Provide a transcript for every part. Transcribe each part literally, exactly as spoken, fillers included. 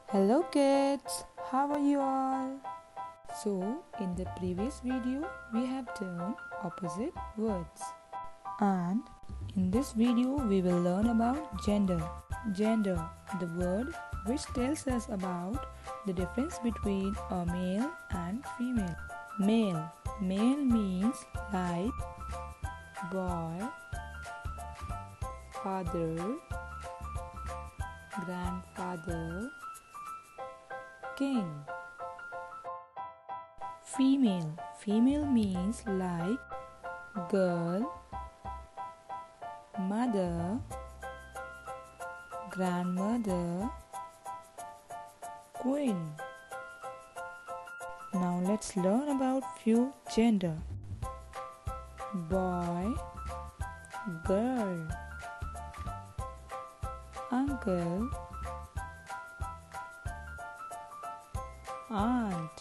Hello kids, how are you all? So, in the previous video, we have done opposite words. And in this video, we will learn about gender. Gender, the word which tells us about the difference between a male and female. Male, male means like boy, father, grandfather, king. Female, female means like girl, mother, grandmother, queen. Now let's learn about few gender. Boy, girl, uncle, aunt,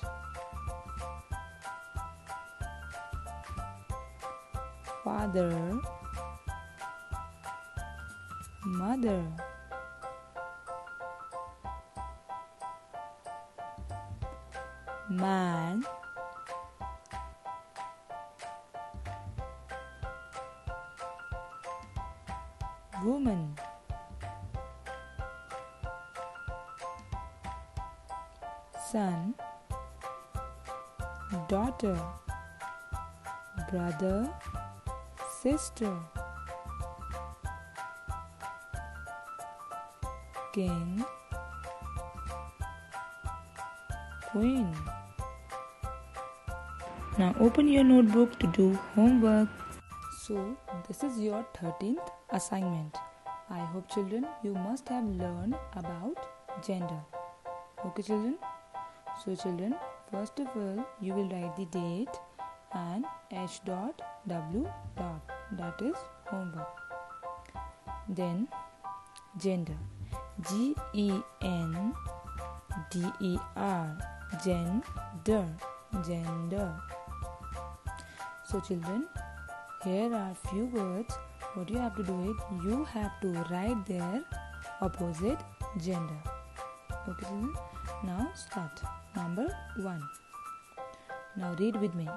father, mother, man, woman, son, daughter, brother, sister, king, queen. Now open your notebook to do homework. So this is your thirteenth assignment. I hope children you must have learned about gender. Okay children? So children, first of all you will write the date and H dot W dot, that is homework. Then gender, G E N D E R, gender, gender. So children, here are few words. What you have to do is you have to write their opposite gender. Okay children? Now start. Number one. Now read with me.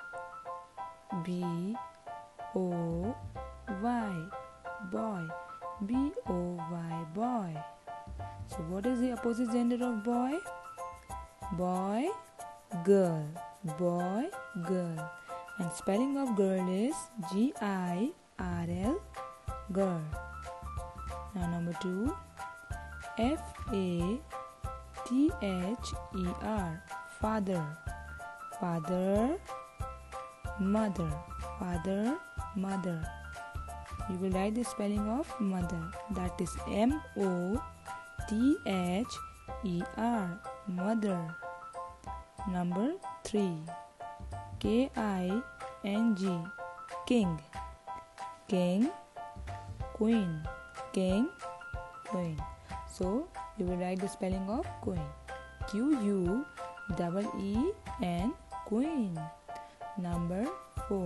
B O Y, boy. B O Y, boy. So what is the opposite gender of boy? Boy, girl. Boy, girl. And spelling of girl is G I R L, girl. Now number two. F A T H E R, father. Father, mother. Father, mother. You will write the spelling of mother, that is M O T H E R, mother. Number three. K I N G, king. King, queen. King, queen. So you will write the spelling of queen. Q U E E N, queen. Number four.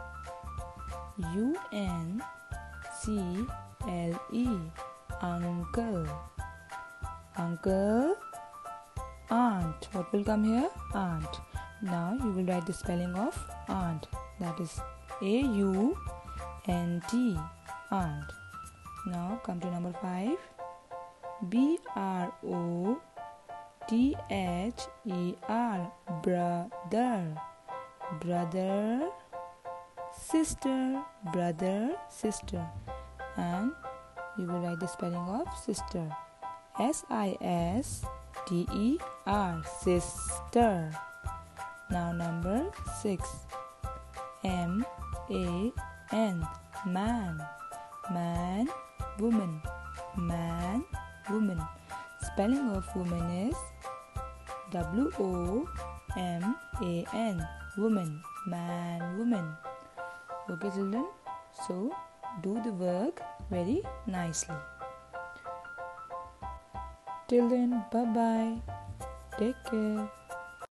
U N C L E, uncle. Uncle, aunt. What will come here? Aunt. Now you will write the spelling of aunt, that is A U N T, aunt. Now come to number five. B R O T H E R, brother. Brother, sister. Brother, sister. And you will write the spelling of sister, S I S T E R, sister. Now number six. M A N, man. Man, woman. Man, woman. Spelling of woman is W O M A N, woman. Man, woman. Okay children? So do the work very nicely. Till then, bye bye. Take care.